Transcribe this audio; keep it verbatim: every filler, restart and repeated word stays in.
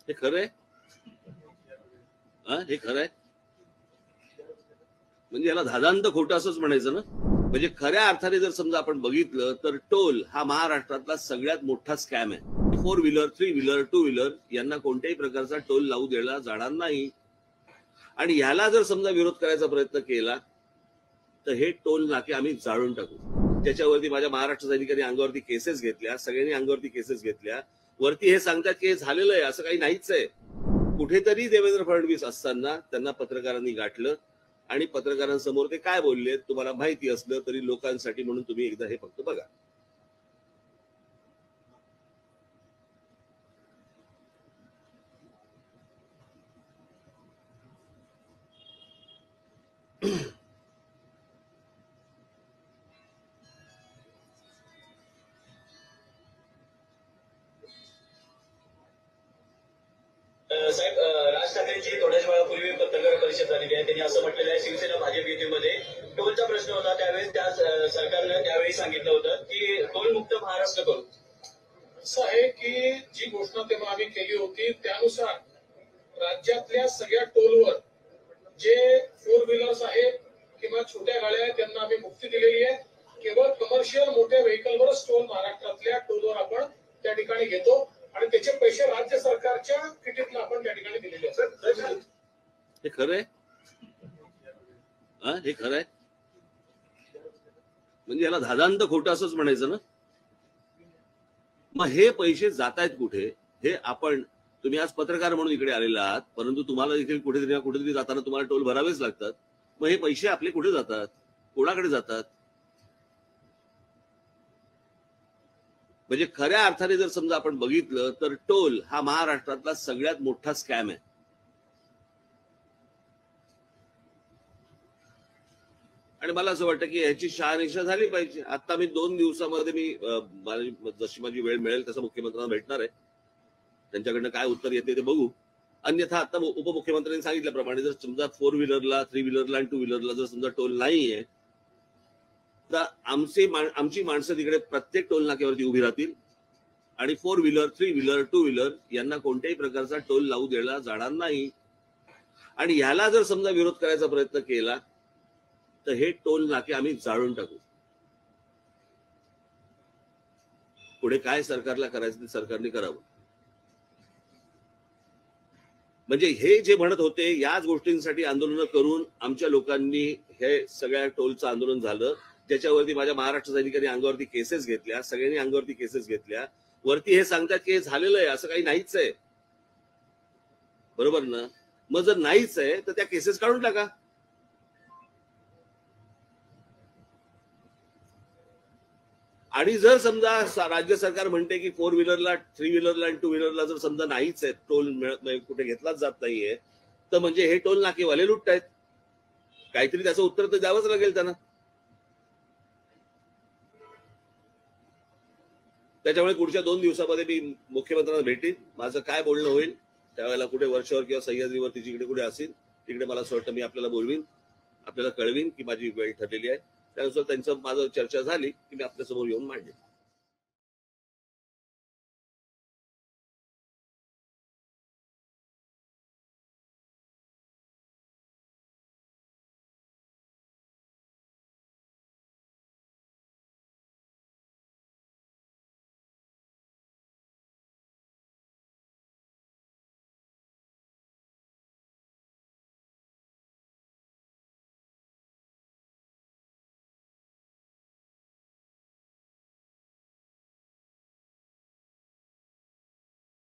हे खरं आहे? हे खरं आहे? म्हणजे याला धादांत खोटं असंच म्हणायचं ना. म्हणजे खऱ्या अर्थाने जर समजा आपण बघितलं तर टोल हा महाराष्ट्रातला सगळ्यात मोठा स्कॅम आहे. Four wheeler, three wheeler, two wheeler यांना कोणत्याही प्रकारचा टोल लावू दिला जाणार नाही. आणि ह्याला जर समजा विरोध करायचा प्रयत्न केला तर हे टोल नाके आम्ही जाळून टाकू. त्याच्यावरती माझ्या महाराष्ट्र सैनिकांनी अंगावरती केसेस घेतल्या, सगळ्यांनी अंगावरती केसेस घेतल्या. वरती हे सांगतात की हे झालेलं आहे, असं काही नाहीच आहे. कुठेतरी देवेंद्र फडणवीस असताना त्यांना पत्रकारांनी गाठलं आणि पत्रकारांसमोर ते काय बोलले तुम्हाला माहिती असलं तरी लोकांसाठी म्हणून तुम्ही एकदा हे फक्त बघा. साहेब, राज ठाकरेंची थोड्याच वेळापूर्वी पत्रकार परिषद झालेली आहे. त्यांनी असं म्हटलेलं आहे शिवसेना भाजप युतीमध्ये टोलचा प्रश्न होता त्यावेळेस त्या सरकारनं त्यावेळी सांगितलं होतं की टोल मुक्त महाराष्ट्र करू. असं आहे की जी घोषणा तेव्हा आम्ही केली होती त्यानुसार राज्यातल्या सगळ्या टोलवर जे फोर व्हीलर्स आहेत किंवा छोट्या गाड्या आहेत त्यांना आम्ही मुक्ती दिलेली आहे. केवळ कमर्शियल मोठ्या व्हेकलवरच टोल महाराष्ट्रातल्या टोलवर आपण त्या ठिकाणी घेतो आणि त्याचे पैसे राज्य सरकारच्या किटीतला आपण त्या ठिकाणी दिलेले असतात. हे खरं आहे? हे खरं आहे? म्हणजे याला धादांत खोटं असंच म्हणायचं ना. मग हे पैसे जात आहेत कुठे? हे आपण तुम्ही आज पत्रकार म्हणून इकडे आलेला आहात, परंतु तुम्हाला देखील कुठेतरी कुठेतरी जाताना तुम्हाला टोल भरावेच लागतात. मग हे पैसे आपले कुठे जातात? कोणाकडे जातात? म्हणजे खऱ्या अर्थाने जर समजा आपण बघितलं तर टोल हा महाराष्ट्रातला सगळ्यात मोठा स्कॅम आहे. आणि मला असं वाटतं की याची शहानिशा झाली पाहिजे. आता मी दोन दिवसामध्ये मी जशी माझी वेळ मिळेल तसं मुख्यमंत्र्यांना भेटणार आहे. त्यांच्याकडनं काय उत्तर येते ते बघू. अन्यथा आता उपमुख्यमंत्र्यांनी सांगितल्याप्रमाणे जर समजा फोर व्हीलरला, थ्री व्हीलरला आणि टू व्हीलरला जर समजा टोल नाहीये तर आमचे आमची माणसं तिकडे प्रत्येक टोल नाक्यावरती उभी राहतील आणि four wheeler, three wheeler, two wheeler यांना कोणत्याही प्रकारचा टोल लावू दिला जाणार नाही. आणि ह्याला जर समजा विरोध करायचा प्रयत्न केला तर हे टोल नाके आम्ही जाळून टाकू. पुढे काय सरकारला करायचं ते सरकारने करावं. म्हणजे हे जे म्हणत होते याच गोष्टींसाठी आंदोलन करून आमच्या लोकांनी हे सगळ्या टोलचं आंदोलन झालं. त्याच्यावरती माझ्या महाराष्ट्र सैनिकांनी अंगावरती केसेस घेतल्या, सगळ्यांनी अंगावरती केसेस घेतल्या. वरती हे सांगतात की हे झालेलं आहे, असं काही नाहीच आहे. बरोबर ना? मग जर नाहीच आहे तर त्या केसेस काढून टाका. आणि जर समजा राज्य सरकार म्हणते की फोर व्हीलरला, थ्री व्हीलरला आणि टू व्हीलरला जर समजा नाहीच आहे, टोल मिळत नाही, कुठे घेतलाच जात नाहीये, तर म्हणजे हे टोल नाकेवाले लुटतायत. काहीतरी त्याचं उत्तर तर द्यावंच लागेल त्यांना. त्याच्यामुळे पुढच्या दोन दिवसामध्ये मी मुख्यमंत्र्यांना भेटीन. माझं काय बोलणं होईल त्यावेळेला कुठे वर्षावर किंवा सह्याद्रीवरती जिकडे कुठे असेल तिकडे मला असं वाटतं मी आपल्याला बोलवीन, आपल्याला कळवीन की माझी वेळ ठरलेली आहे. त्यानुसार त्यांचं माझं चर्चा झाली की मी आपल्यासमोर येऊन मांडेन.